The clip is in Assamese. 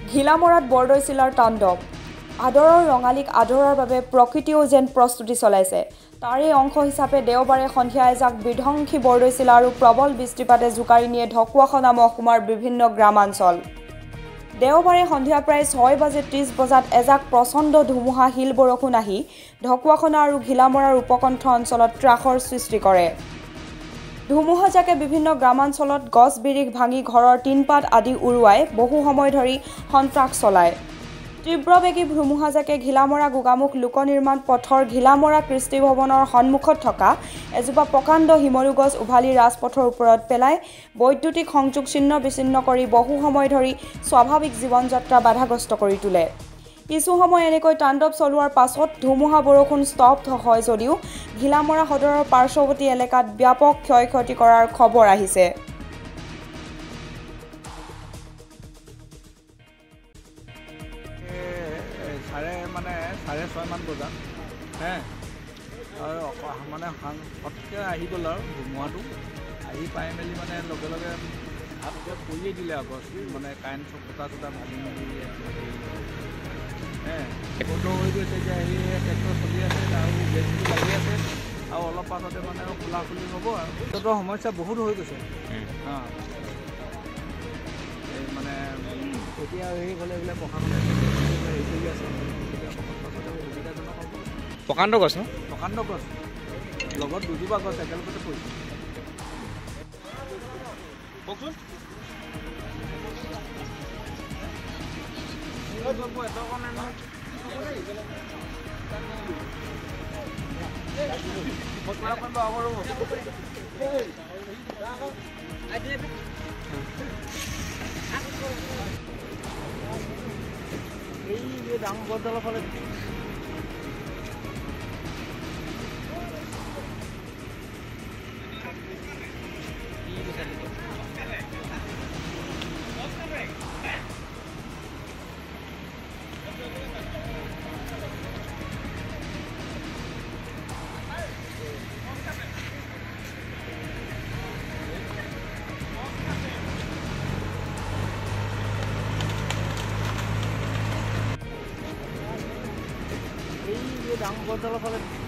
ঘিলামৰাত বৰদৈচিলাৰ তাণ্ডৱ আদৰৰ ৰঙালীক আদৰাৰ বাবে প্ৰকৃতিও যেন প্ৰস্তুতি চলাইছে। তাৰে অংশ হিচাপে দেওবাৰে সন্ধিয়া এজাক বিধ্বংসী বৰদৈচিলা আৰু প্ৰবল বৃষ্টিপাতে জোকাৰি নিয়ে ঢকুৱাখনা মহকুমাৰ বিভিন্ন গ্ৰামাঞ্চল। দেওবাৰে সন্ধিয়া প্ৰায় 6:30 বজাত এজাক প্ৰচণ্ড ধুমুহা শিল বৰষুণ আহি ঢকুৱাখনা আৰু ঘিলামৰাৰ উপকণ্ঠ অঞ্চলত ত্ৰাসৰ সৃষ্টি কৰে। ধুমুহাজাকে বিভিন্ন গ্ৰামাঞ্চলত গছ বিৰিখ ভাঙি ঘৰৰ টিনপাত আদি উৰুৱাই বহু সময় ধৰি সন্ত্ৰাস চলায়। তীব্ৰবেগী ধুমুহাজাকে ঘিলামৰা গোগামুখ লোকনিৰ্মাণ পথৰ ঘিলামৰা কৃষ্টি ভৱনৰ সন্মুখত থকা এজোপা প্ৰকাণ্ড শিমলু গছ উভালি ৰাজপথৰ ওপৰত পেলাই বৈদ্যুতিক সংযোগ ছিন্ন বিচ্ছিন্ন কৰি বহু সময় ধৰি স্বাভাৱিক জীৱন যাত্ৰা বাধাগ্ৰস্ত কৰি তোলে। কিছু সময় এনেকৈ তাণ্ডৱ চলোৱাৰ পাছত ধুমুহা বৰষুণ স্তব্ধ হয় যদিও ঘিলামৰা সদৰৰ পাৰ্শ্বৱৰ্তী এলেকাত ব্যাপক ক্ষয় ক্ষতি কৰাৰ খবৰ আহিছে। চাৰে 6মান বজাত আৰু মানে ফটকৈ আহি গ'ল আৰু ধুমুহাটো আহি পাই মেলি মানে লগে লগে হাতকৈ পৰিয়ে দিলে আৰু গছ মানে কাৰেণ্ট খুঁটা চুটা ভাঙি মেলি বন্ধ হৈ গৈছে। এতিয়া সেই ট্ৰেক্টৰ চলি আছে আৰু গেছটো লাগি আছে আৰু অলপ পাছতে মানে খোলা খুলি হ'ব আৰু সিহঁতৰ সমস্যা বহুত হৈ গৈছে। এই মানে এতিয়া হেৰি হ'লে এইবিলাক প্ৰশাসনে হেৰি কৰি আছে। প্ৰকাণ্ড গছ ন? প্ৰকাণ্ড গছ লগত দুজোপা গছ একেলগতে পৰিছে। কওকচোন এই ডাঙৰ গছডালৰ ফালে ডাঙৰ গছডালৰ ফালে